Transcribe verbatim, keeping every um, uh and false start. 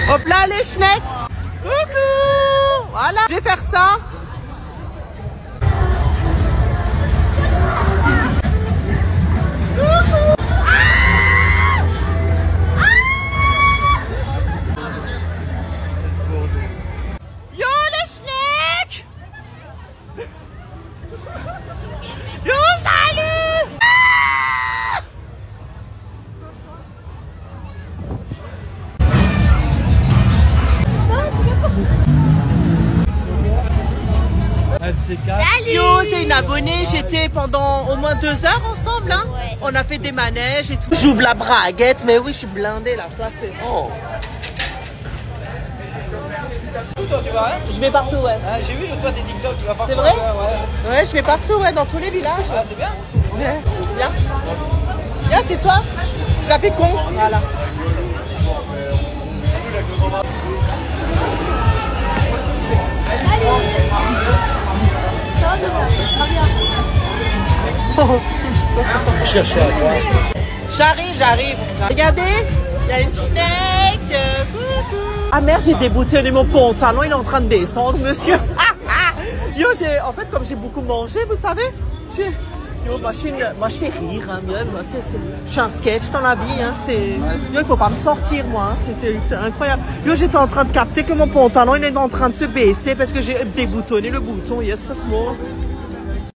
Hop là les schnecks. Coucou. Voilà, je vais faire ça. Salut. Yo, c'est une abonnée, j'étais pendant au moins deux heures ensemble, hein. Ouais. On a fait des manèges et tout. J'ouvre la braguette, mais oui, je suis blindée là, ça c'est... Oh. Tu vas, hein? Je vais partout, ouais. Ah, j'ai vu toi des TikTok, tu vas partout. C'est vrai? Ouais, Ouais, je vais partout, ouais, dans tous les villages. ah, c'est bien. Ouais. Viens. Viens, c'est toi. Ça fait con. Voilà. Cherchez à quoi? J'arrive, j'arrive. Regardez, il y a une schneck. Coucou. Ah merde, j'ai déboutonné mon pantalon, il est en train de descendre, monsieur. Yo, j'ai, en fait, comme j'ai beaucoup mangé, vous savez, j'ai... Yo, moi, je, suis une... moi, je fais rire, hein, moi, c'est, c'est... je suis un sketch dans la vie, hein, c'est... Yo, il faut pas me sortir, moi, hein. c'est, c'est, c'est incroyable. Yo, j'étais en train de capter que mon pantalon, il est en train de se baisser parce que j'ai déboutonné le bouton, yes, ça se moque.